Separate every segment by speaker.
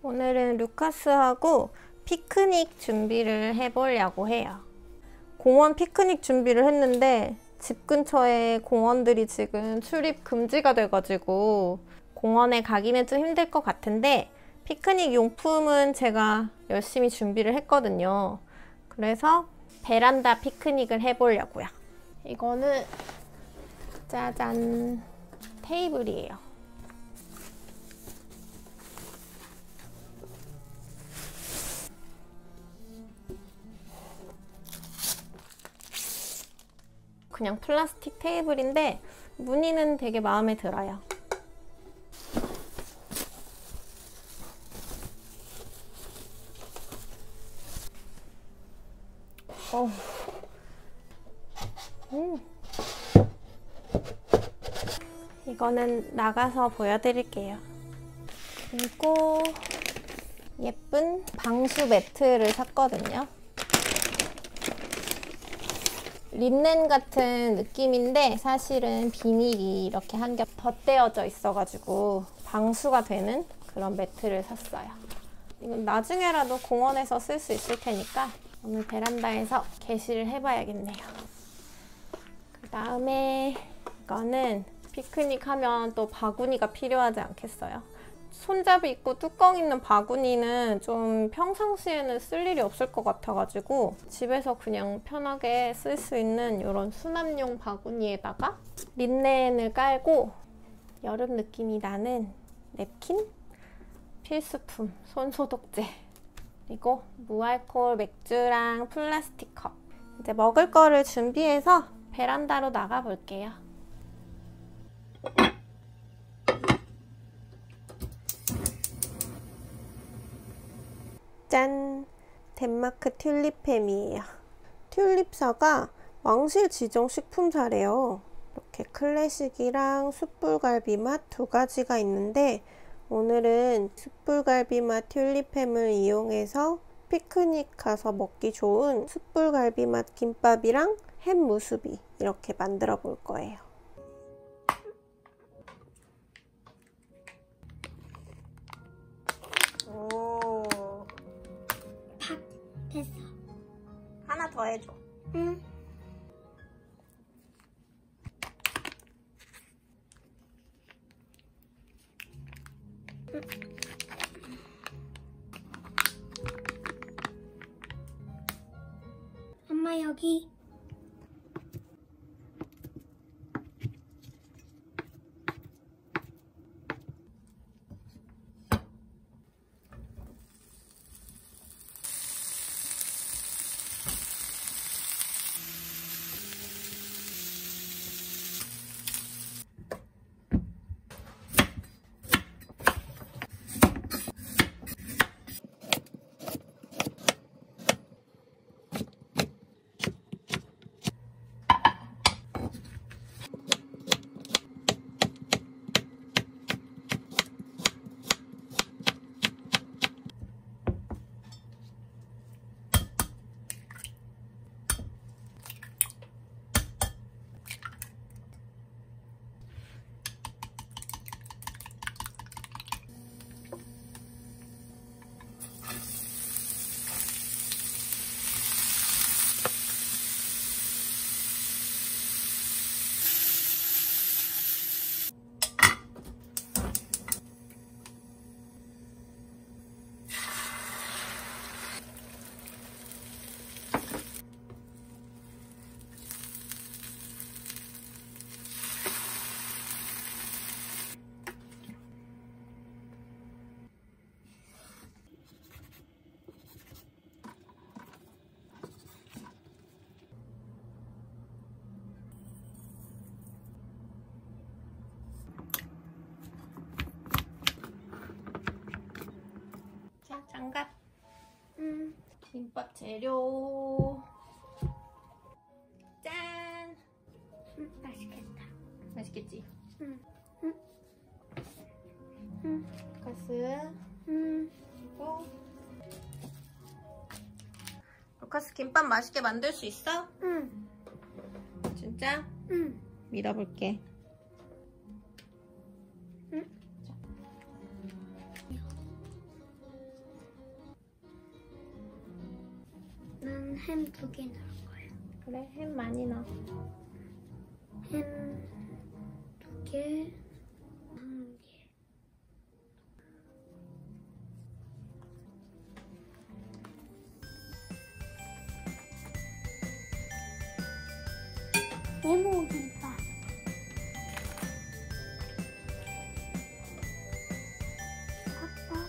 Speaker 1: 오늘은 루카스하고 피크닉 준비를 해보려고 해요. 공원 피크닉 준비를 했는데 집 근처에 공원들이 지금 출입 금지가 돼가지고 공원에 가기는 좀 힘들 것 같은데 피크닉 용품은 제가 열심히 준비를 했거든요. 그래서 베란다 피크닉을 해보려고요. 이거는 짜잔 테이블이에요. 그냥 플라스틱 테이블인데 무늬는 되게 마음에 들어요. 이거는 나가서 보여드릴게요. 그리고 예쁜 방수 매트를 샀거든요. 린넨 같은 느낌인데 사실은 비닐이 이렇게 한 겹 덧대어져 있어가지고 방수가 되는 그런 매트를 샀어요. 이건 나중에라도 공원에서 쓸 수 있을 테니까 오늘 베란다에서 게시를 해봐야겠네요. 그 다음에 이거는 피크닉 하면 또 바구니가 필요하지 않겠어요? 손잡이 있고 뚜껑 있는 바구니는 좀 평상시에는 쓸 일이 없을 것 같아가지고 집에서 그냥 편하게 쓸 수 있는 이런 수납용 바구니에다가 린넨을 깔고 여름 느낌이 나는 냅킨? 필수품 손소독제, 그리고 무알콜 맥주랑 플라스틱 컵. 이제 먹을 거를 준비해서 베란다로 나가 볼게요. 짠! 덴마크 튤립햄이에요. 튤립사가 왕실 지정 식품사래요. 이렇게 클래식이랑 숯불갈비 맛 두 가지가 있는데 오늘은 숯불갈비 맛 튤립햄을 이용해서 피크닉 가서 먹기 좋은 숯불갈비 맛 김밥이랑 햄 무수비 이렇게 만들어 볼 거예요.
Speaker 2: 됐어.
Speaker 1: 하나 더 해줘.
Speaker 2: 응. 엄마 여기.
Speaker 1: 장갑. 김밥 재료. 짠!
Speaker 2: 맛있겠다.
Speaker 1: 맛있겠지? 루카스. 그리고 루카스 김밥 맛있게 만들 수 있어?
Speaker 2: 응.
Speaker 1: 진짜?
Speaker 2: 응.
Speaker 1: 믿어볼게.
Speaker 2: 응? 햄 2개 넣을 거예요.
Speaker 1: 그래, 햄 많이 넣어.
Speaker 2: 햄 2개, 1개. 네모 김밥. 핫밥.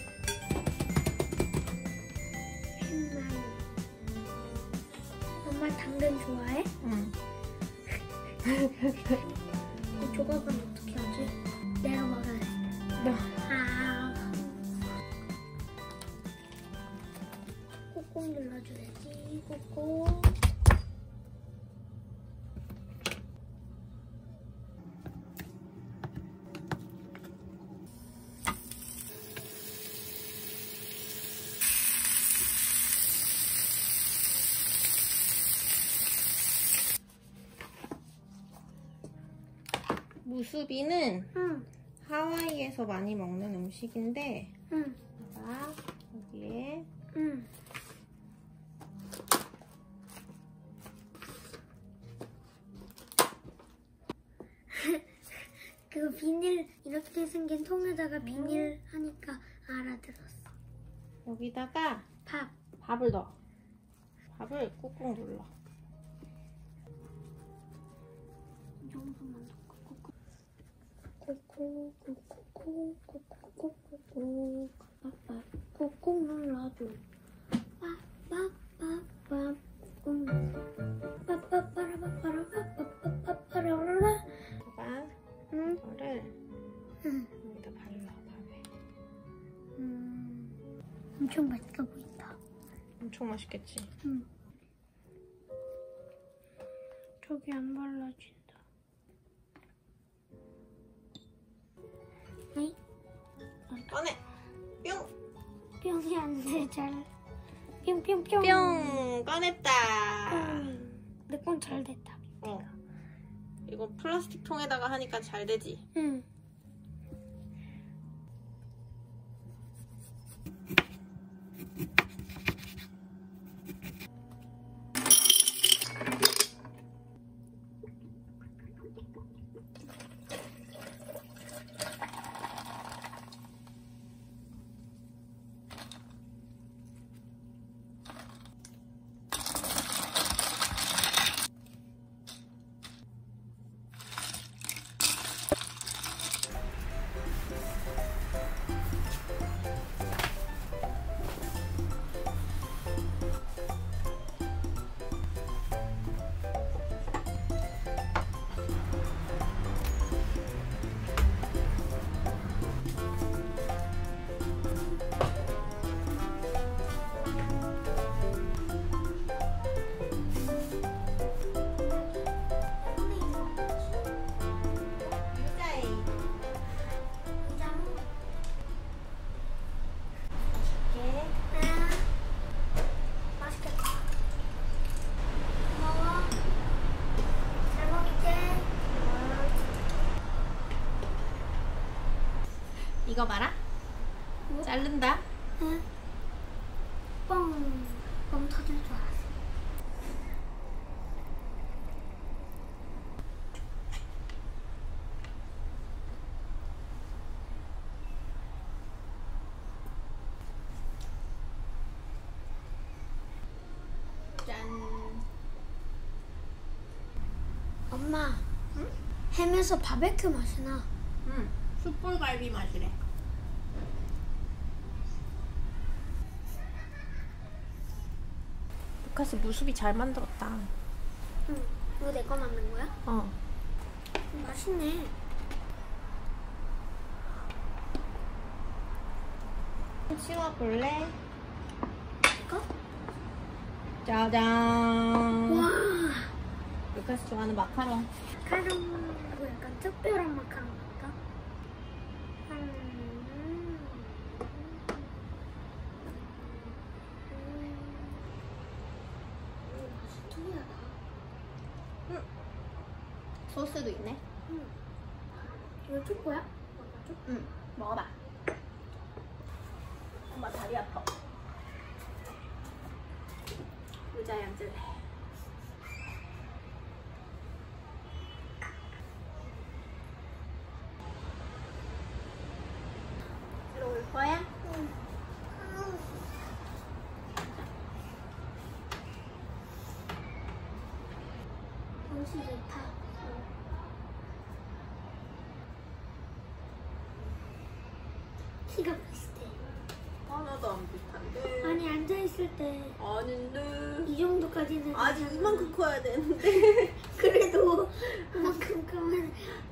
Speaker 2: 햄마요. 엄마 당근 좋아해?
Speaker 1: 응.
Speaker 2: 이 조각은 어떻게 하지? 내가 먹을래. 아. 꾹꾹 눌러줘야지. 꾹꾹.
Speaker 1: 무수비는
Speaker 2: 응.
Speaker 1: 하와이에서 많이 먹는 음식인데,
Speaker 2: 응.
Speaker 1: 자, 여기에
Speaker 2: 응. 그 비닐 이렇게 생긴 통에다가 비닐 하니까 알아들었어.
Speaker 1: 여기다가
Speaker 2: 밥.
Speaker 1: 밥을 넣어. 밥을 꾹꾹 눌러.
Speaker 2: 이 정도만 넣고 꾹꾹 꾹꾹 꾹꾹 꾹꾹 꾹꾹 눌러줘. 빠빠빠빠 꾹 빠빠빠라빠빠빠빠빠빠라라.
Speaker 1: 봐봐.
Speaker 2: 응?
Speaker 1: 이거를
Speaker 2: 응.
Speaker 1: 여기다 발라, 밥에.
Speaker 2: 엄청 맛있어 보인다.
Speaker 1: 엄청 맛있겠지?
Speaker 2: 응. 저기 안 발라진다. 네?
Speaker 1: 꺼내! 뿅!
Speaker 2: 뿅이 안 돼, 잘. 뿅뿅뿅.
Speaker 1: 뿅! 꺼냈다!
Speaker 2: 내 건 잘 됐다.
Speaker 1: 어. 이거 플라스틱 통에다가 하니까 잘 되지?
Speaker 2: 응.
Speaker 1: 이거 봐라. 자른다.
Speaker 2: 응. 뻥. 뻥 터질 줄 알았어.
Speaker 1: 짠.
Speaker 2: 엄마. 응? 햄에서 바베큐 맛이 나.
Speaker 1: 응. 숯불갈비 맛이래. 루카스 무수비 잘 만들었다.
Speaker 2: 응. 이거 내 거 만든 거야?
Speaker 1: 어.
Speaker 2: 맛있네.
Speaker 1: 치워볼래?
Speaker 2: 이거?
Speaker 1: 짜잔.
Speaker 2: 와.
Speaker 1: 루카스 좋아하는 마카롱.
Speaker 2: 마카롱하고 약간 특별한 마카롱 같다. 맛이 특이하다.
Speaker 1: 소스도 있네.
Speaker 2: 이거 초코야?
Speaker 1: 응. 먹어봐. 엄마 다리 아파. 의자에 앉을래. 들어올 거야?
Speaker 2: 응. 옷이 좋다. 키가 비슷해.
Speaker 1: 하나도 안 비슷한데.
Speaker 2: 아니 앉아있을 때 이
Speaker 1: 아닌데.
Speaker 2: 정도까지는
Speaker 1: 아직
Speaker 2: 괜찮아.
Speaker 1: 이만큼 커야 되는데.
Speaker 2: 그래도 그만큼 크면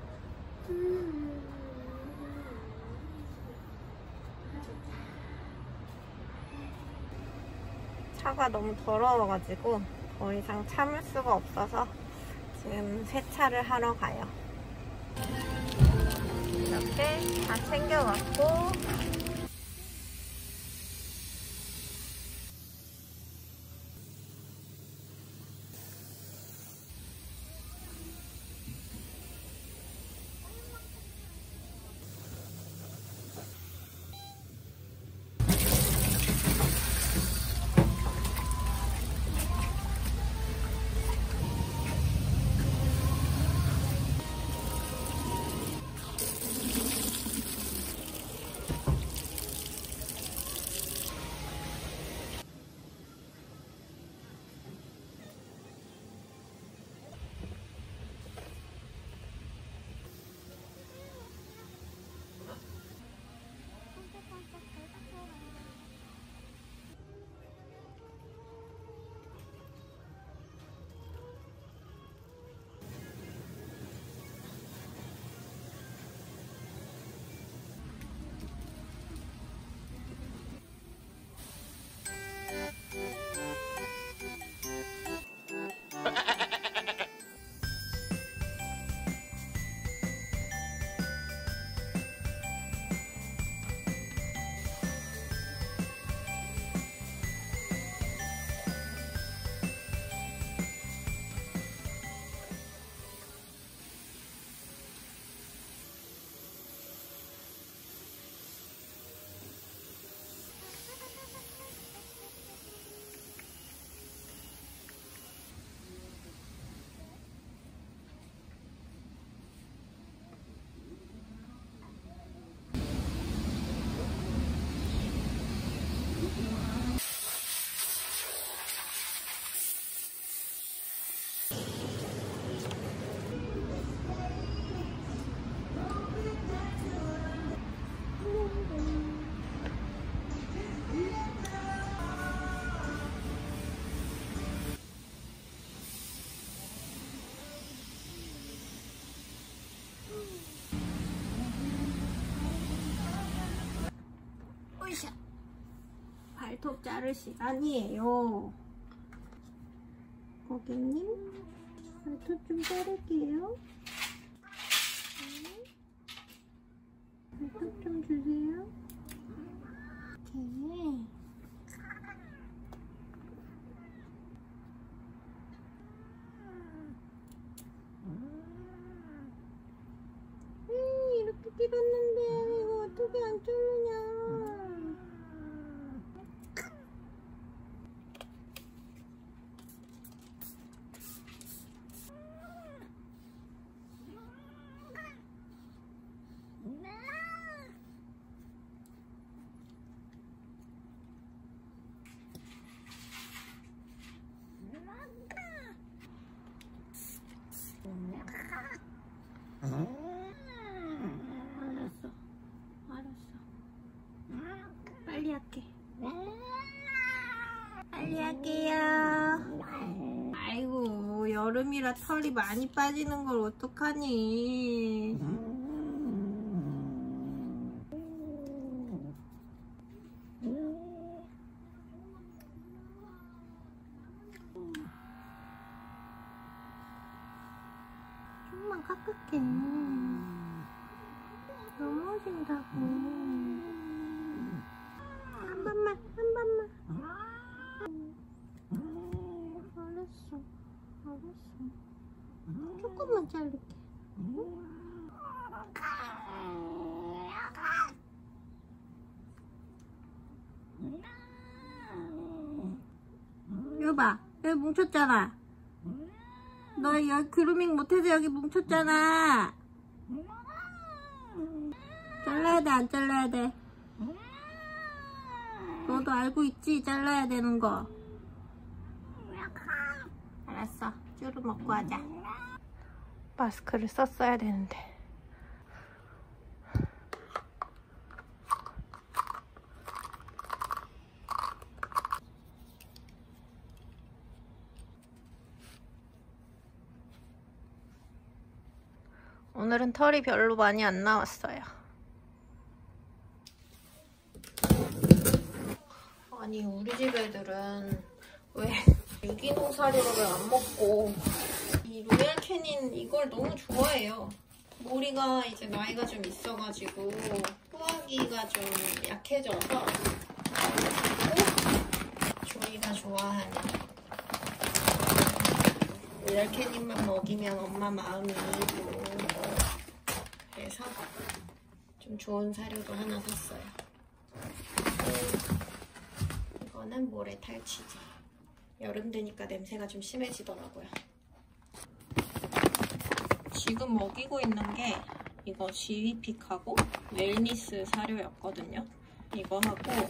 Speaker 1: 차가 너무 더러워가지고 더 이상 참을 수가 없어서 지금 세차를 하러 가요. 이렇게 다 챙겨왔고, 으쌰! 발톱 자를 시간이에요. 고객님, 발톱 좀 자를게요. 발톱 좀 주세요. 이렇게. 이렇게 길었는데 이거 어떻게 안 자르냐. 알았어. 빨리 할게. 빨리 할게요. 아이고, 여름이라 털이 많이 빠지는 걸 어떡하니. 좀만 깎을게. 넘어진다고. 한 번만. 알았어. 조금만 자를게. 이거 봐. 여기 뭉쳤잖아. 너 여기 그루밍 못해서 여기 뭉쳤잖아. 잘라야 돼, 안 잘라야 돼? 너도 알고 있지? 잘라야 되는 거. 알았어. 쭈루 먹고 하자. 마스크를 썼어야 되는데. 오늘은 털이 별로 많이 안 나왔어요. 아니, 우리 집 애들은 왜 유기농 사료를 안 먹고 이 로얄 캐닌 이걸 너무 좋아해요. 모리가 이제 나이가 좀 있어가지고 소화기가 좀 약해져서 조이가 좋아하는 로얄 캐닌만 먹이면 엄마 마음이 이고, 그래서 좀 좋은 사료도 하나 샀어요. 이거는 모래 탈취제. 여름 되니까 냄새가 좀 심해지더라고요. 지금 먹이고 있는 게 이거 지위픽하고 웰니스 사료였거든요. 이거 하고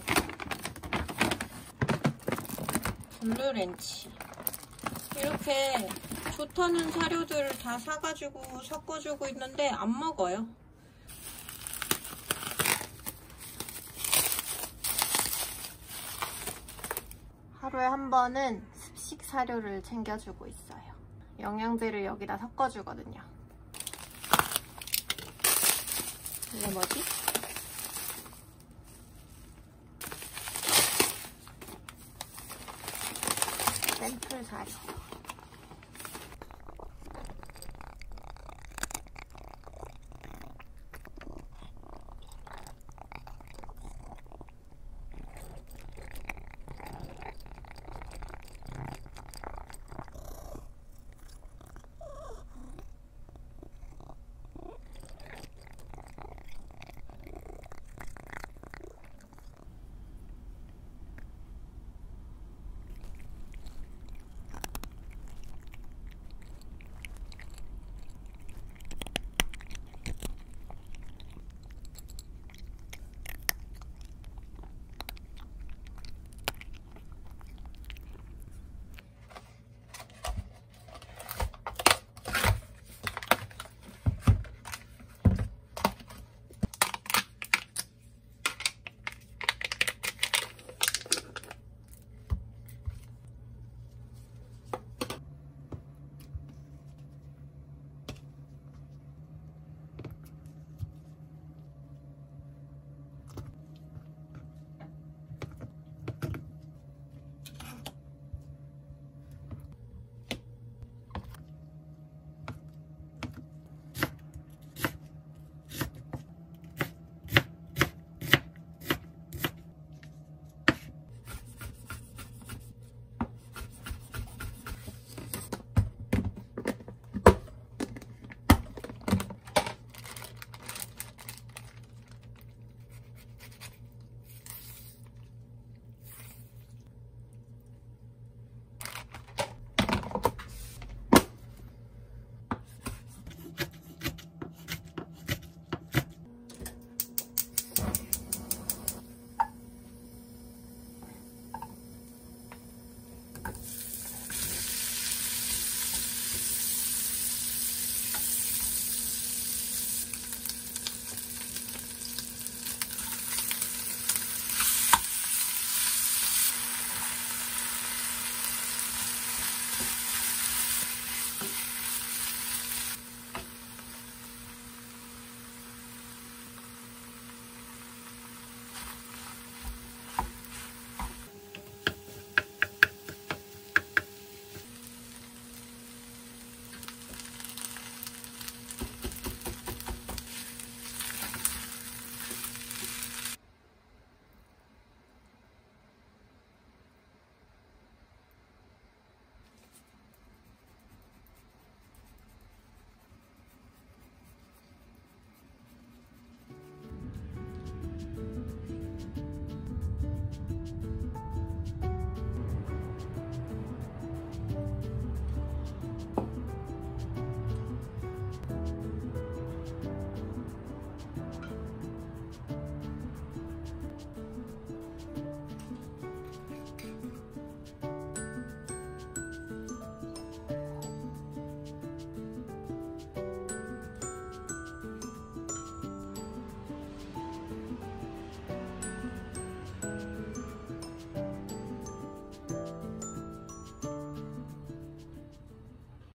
Speaker 1: 블루렌치. 이렇게 좋다는 사료들 다 사가지고 섞어주고 있는데 안 먹어요. 하루에 한 번은 습식 사료를 챙겨주고 있어요. 영양제를 여기다 섞어주거든요. 이게 뭐지? 샘플 사료.